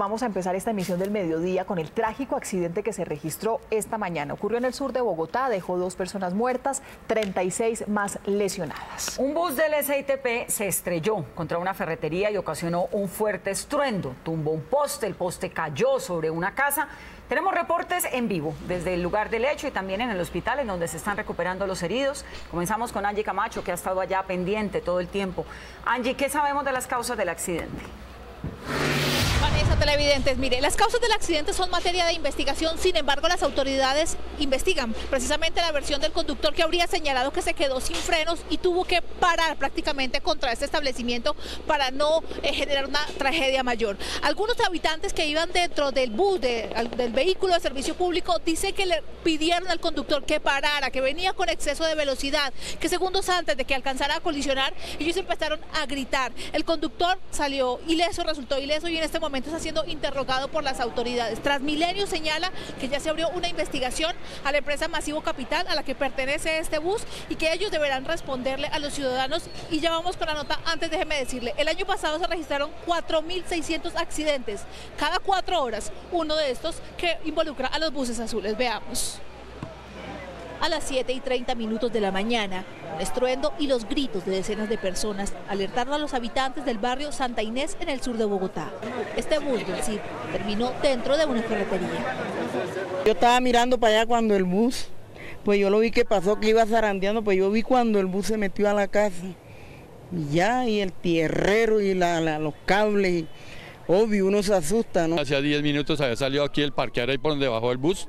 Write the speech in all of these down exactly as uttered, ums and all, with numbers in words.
Vamos a empezar esta emisión del mediodía con el trágico accidente que se registró esta mañana. Ocurrió en el sur de Bogotá, dejó dos personas muertas, treinta y seis más lesionadas. Un bus del S I T P se estrelló contra una ferretería y ocasionó un fuerte estruendo. Tumbó un poste, el poste cayó sobre una casa. Tenemos reportes en vivo desde el lugar del hecho y también en el hospital en donde se están recuperando los heridos. Comenzamos con Angie Camacho, que ha estado allá pendiente todo el tiempo. Angie, ¿qué sabemos de las causas del accidente? Vanessa, televidentes, mire, las causas del accidente son materia de investigación, sin embargo las autoridades investigan precisamente la versión del conductor que habría señalado que se quedó sin frenos y tuvo que parar prácticamente contra este establecimiento para no eh, generar una tragedia mayor. Algunos habitantes que iban dentro del bus, de, del vehículo de servicio público, dicen que le pidieron al conductor que parara, que venía con exceso de velocidad, que segundos antes de que alcanzara a colisionar, ellos empezaron a gritar. El conductor salió ileso, resultó ileso y en este momento está siendo interrogado por las autoridades. Transmilenio señala que ya se abrió una investigación a la empresa Masivo Capital a la que pertenece este bus y que ellos deberán responderle a los ciudadanos. Y ya vamos con la nota. Antes déjeme decirle, el año pasado se registraron cuatro mil seiscientos accidentes, cada cuatro horas, uno de estos que involucra a los buses azules. Veamos. A las siete y treinta minutos de la mañana, un estruendo y los gritos de decenas de personas alertaron a los habitantes del barrio Santa Inés en el sur de Bogotá. Este bus del C I P terminó dentro de una ferretería. Yo estaba mirando para allá cuando el bus, pues yo lo vi que pasó, que iba zarandeando, pues yo vi cuando el bus se metió a la casa. Y ya, y el tierrero y la, la, los cables, y, obvio, uno se asusta, ¿no? Hace diez minutos había salido aquí el parquear ahí por donde bajó el bus.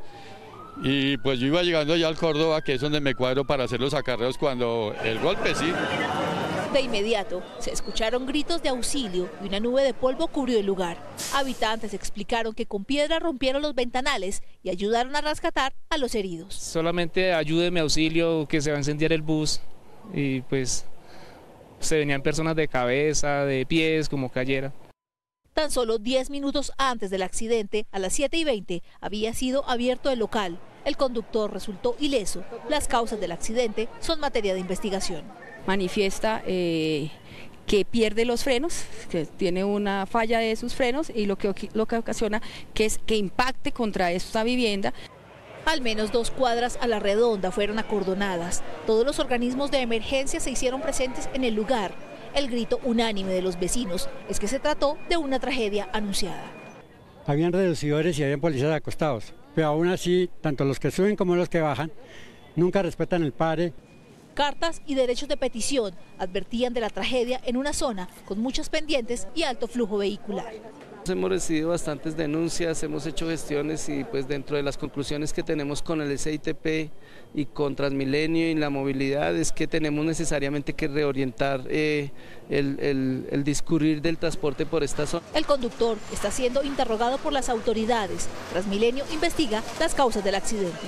Y pues yo iba llegando ya al Córdoba, que es donde me cuadro para hacer los acarreos cuando el golpe, sí. De inmediato se escucharon gritos de auxilio y una nube de polvo cubrió el lugar. Habitantes explicaron que con piedra rompieron los ventanales y ayudaron a rescatar a los heridos. Solamente ayúdeme, auxilio, que se va a incendiar el bus. Y pues se venían personas de cabeza, de pies, como cayera. Tan solo diez minutos antes del accidente, a las siete y veinte, había sido abierto el local. El conductor resultó ileso. Las causas del accidente son materia de investigación. Manifiesta eh, que pierde los frenos, que tiene una falla de sus frenos y lo que, lo que ocasiona que es que impacte contra esta vivienda. Al menos dos cuadras a la redonda fueron acordonadas. Todos los organismos de emergencia se hicieron presentes en el lugar. El grito unánime de los vecinos es que se trató de una tragedia anunciada. Habían reducidores y habían policías acostados, pero aún así, tanto los que suben como los que bajan, nunca respetan el pare. Cartas y derechos de petición advertían de la tragedia en una zona con muchos pendientes y alto flujo vehicular. Hemos recibido bastantes denuncias, hemos hecho gestiones y pues dentro de las conclusiones que tenemos con el S I T P y con Transmilenio y la movilidad es que tenemos necesariamente que reorientar eh, el, el, el discurrir del transporte por esta zona. El conductor está siendo interrogado por las autoridades. Transmilenio investiga las causas del accidente.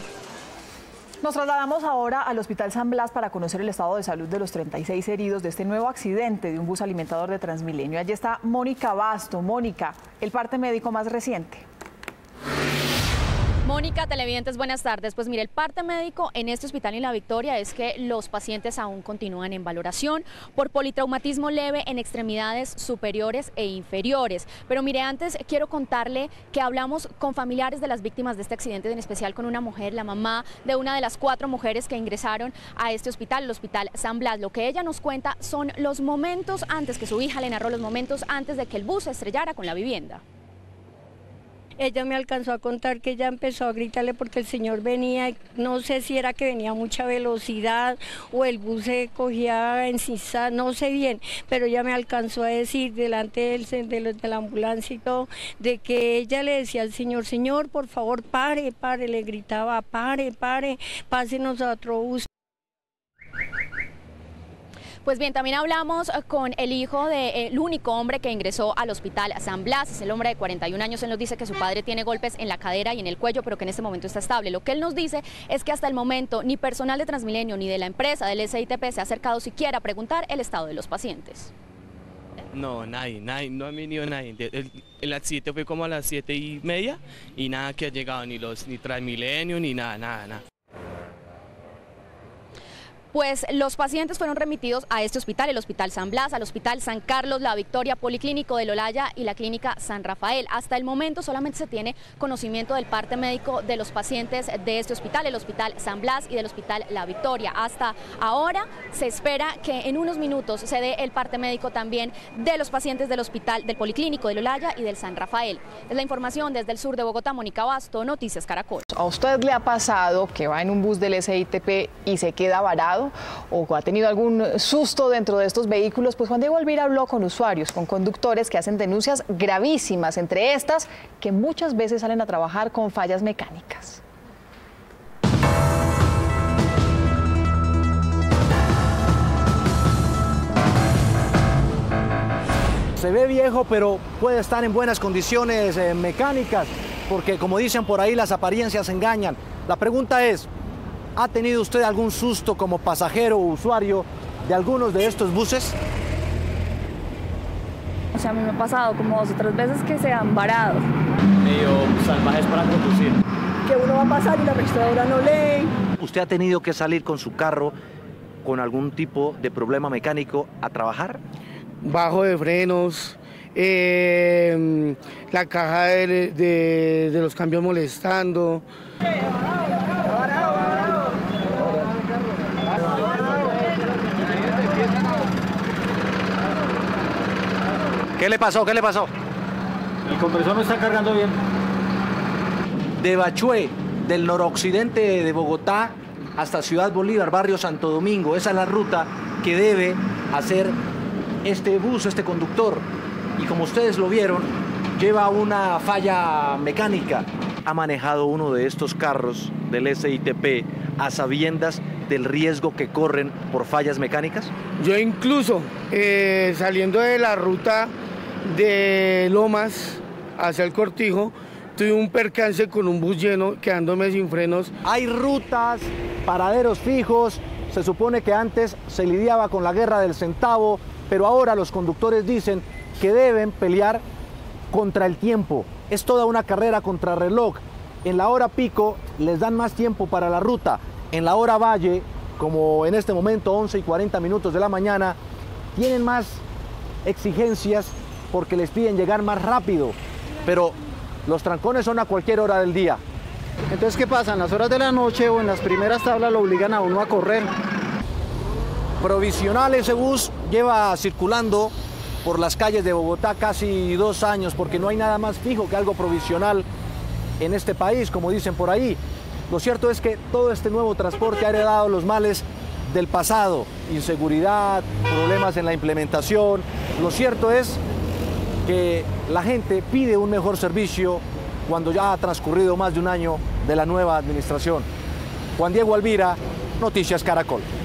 Nos trasladamos ahora al Hospital San Blas para conocer el estado de salud de los treinta y seis heridos de este nuevo accidente de un bus alimentador de Transmilenio. Allí está Mónica Basto. Mónica, el parte médico más reciente. Mónica, televidentes, buenas tardes. Pues mire, el parte médico en este hospital en La Victoria es que los pacientes aún continúan en valoración por politraumatismo leve en extremidades superiores e inferiores. Pero mire, antes quiero contarle que hablamos con familiares de las víctimas de este accidente, en especial con una mujer, la mamá de una de las cuatro mujeres que ingresaron a este hospital, el Hospital San Blas. Lo que ella nos cuenta son los momentos antes, que su hija le narró los momentos antes de que el bus se estrellara con la vivienda. Ella me alcanzó a contar que ella empezó a gritarle porque el señor venía, no sé si era que venía a mucha velocidad o el bus se cogía en sisa, no sé bien, pero ella me alcanzó a decir delante del, de, de la ambulancia y todo, de que ella le decía al señor, señor, por favor, pare, pare, le gritaba, pare, pare, pásenos a otro bus. Pues bien, también hablamos con el hijo del único hombre que ingresó al Hospital San Blas. Es el hombre de cuarenta y un años. Él nos dice que su padre tiene golpes en la cadera y en el cuello, pero que en este momento está estable. Lo que él nos dice es que hasta el momento ni personal de Transmilenio ni de la empresa del S I T P se ha acercado siquiera a preguntar el estado de los pacientes. No, nadie, nadie, no ha venido nadie. El, el accidente fue como a las siete y media y nada que ha llegado, ni los ni Transmilenio, ni nada, nada, nada. Pues los pacientes fueron remitidos a este hospital, el Hospital San Blas, al Hospital San Carlos, La Victoria, Policlínico del Olaya y la Clínica San Rafael. Hasta el momento solamente se tiene conocimiento del parte médico de los pacientes de este hospital, el Hospital San Blas y del Hospital La Victoria. Hasta ahora se espera que en unos minutos se dé el parte médico también de los pacientes del Hospital del Policlínico del Olaya y del San Rafael. Es la información desde el sur de Bogotá, Mónica Basto, Noticias Caracol. ¿A usted le ha pasado que va en un bus del S I T P y se queda varado o ha tenido algún susto dentro de estos vehículos? Pues Juan Diego Alvira habló con usuarios, con conductores que hacen denuncias gravísimas, entre estas que muchas veces salen a trabajar con fallas mecánicas. Se ve viejo, pero puede estar en buenas condiciones eh, mecánicas, porque como dicen por ahí, las apariencias engañan. La pregunta es, ¿ha tenido usted algún susto como pasajero o usuario de algunos de estos buses? O sea, a mí me ha pasado como dos o tres veces que se han varado. Medio salvajes para conducir. Que uno va a pasar y la registradora no lee. ¿Usted ha tenido que salir con su carro con algún tipo de problema mecánico a trabajar? Bajo de frenos, eh, la caja de, de, de los cambios molestando. ¿Qué le pasó? ¿Qué le pasó? El compresor no está cargando bien. De Bachué, del noroccidente de Bogotá hasta Ciudad Bolívar, barrio Santo Domingo. Esa es la ruta que debe hacer este bus, este conductor. Y como ustedes lo vieron, lleva una falla mecánica. Ha manejado uno de estos carros del S I T P a sabiendas del riesgo que corren por fallas mecánicas. Yo incluso eh, saliendo de la ruta de Lomas hacia el Cortijo, tuve un percance con un bus lleno, quedándome sin frenos. Hay rutas, paraderos fijos. Se supone que antes se lidiaba con la guerra del centavo, pero ahora los conductores dicen que deben pelear contra el tiempo. Es toda una carrera contra reloj. En la hora pico les dan más tiempo para la ruta. En la hora valle, como en este momento once y cuarenta minutos de la mañana, tienen más exigencias porque les piden llegar más rápido. Pero los trancones son a cualquier hora del día. Entonces, ¿qué pasa? En las horas de la noche o en las primeras tablas lo obligan a uno a correr. Provisional ese bus lleva circulando por las calles de Bogotá casi dos años porque no hay nada más fijo que algo provisional en este país, como dicen por ahí. Lo cierto es que todo este nuevo transporte ha heredado los males del pasado, inseguridad, problemas en la implementación. Lo cierto es que la gente pide un mejor servicio cuando ya ha transcurrido más de un año de la nueva administración. Juan Diego Alvira, Noticias Caracol.